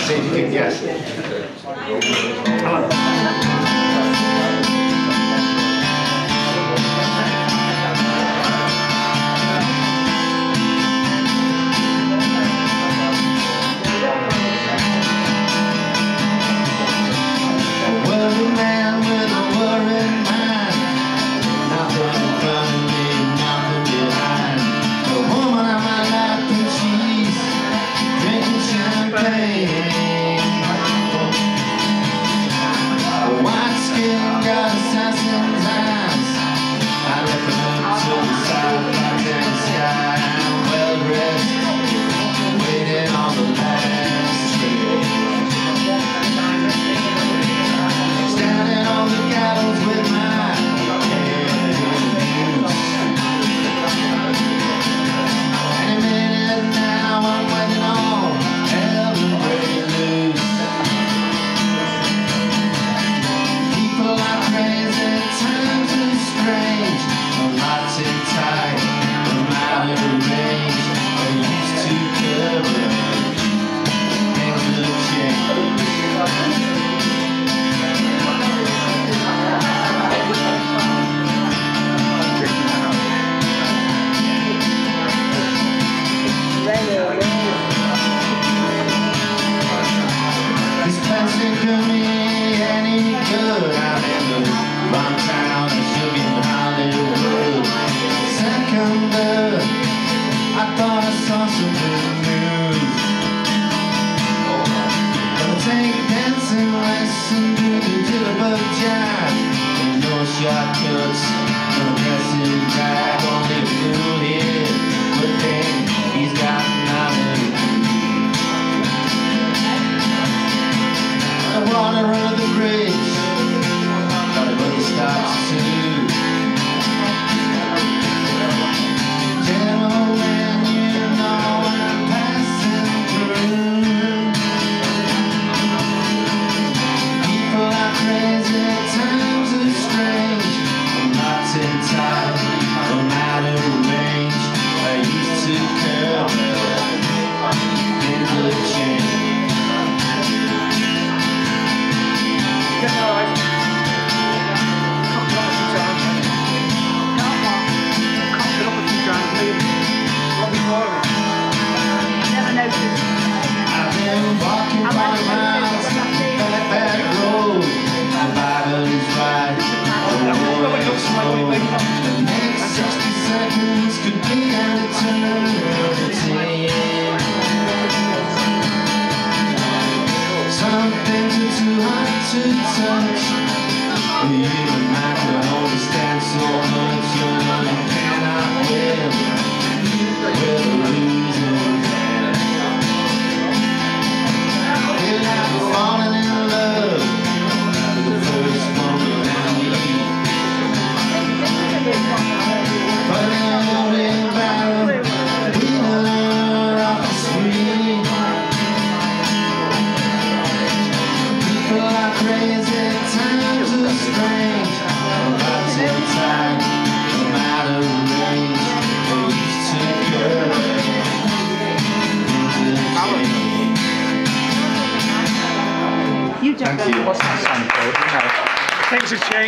See if you can guess. Shortcuts, no dressing drag, only a fool here, but then he's got nothing. The water under the bridge, but it really stops too. Gentlemen, you know I'm passing through. People are crazy, times are strange. Inside, from out of range, I used to curve in the chain. I've been walking 5 miles down that back road. The Bible is right. The next 60 seconds could be an eternity. Some things are too hard to touch. The human mind can only stand so much. You cannot win with a losing hand. Feel like falling in love with the first moment I meet. But every barrel we learn off the street. People are crazy, times are strange. Lots of time, no matter range. They used to curve into change. Thank you. What's that sound called? Things have changed.